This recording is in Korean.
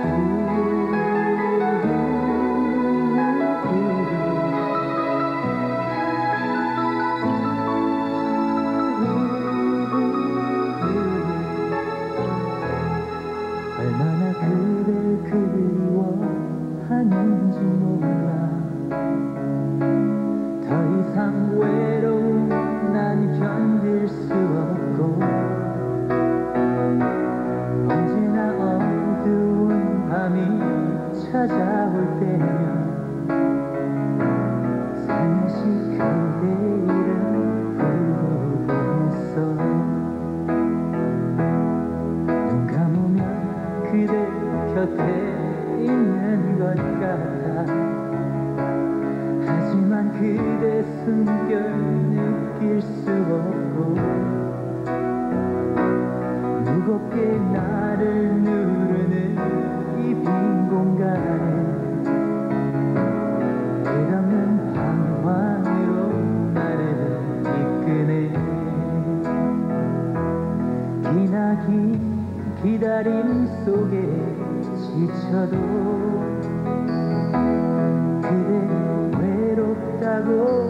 얼마나 그댈 그리워하는지 몰라. 더 이상 외로움 난 견딜 수 없고, 언제나 어두운 밤이 찾아올 때면 살며시 그대 이름 부르고 있어. 눈 감으면 그대 곁에 있는 것 같아. 하지만 그대 숨결 느낄 수 없고, 무겁게 나를 누르는 이 빈 공간에 끝없는 방황으로 나를 이끄네. 기나긴 기다림 속에 지쳐도 그대 외롭다고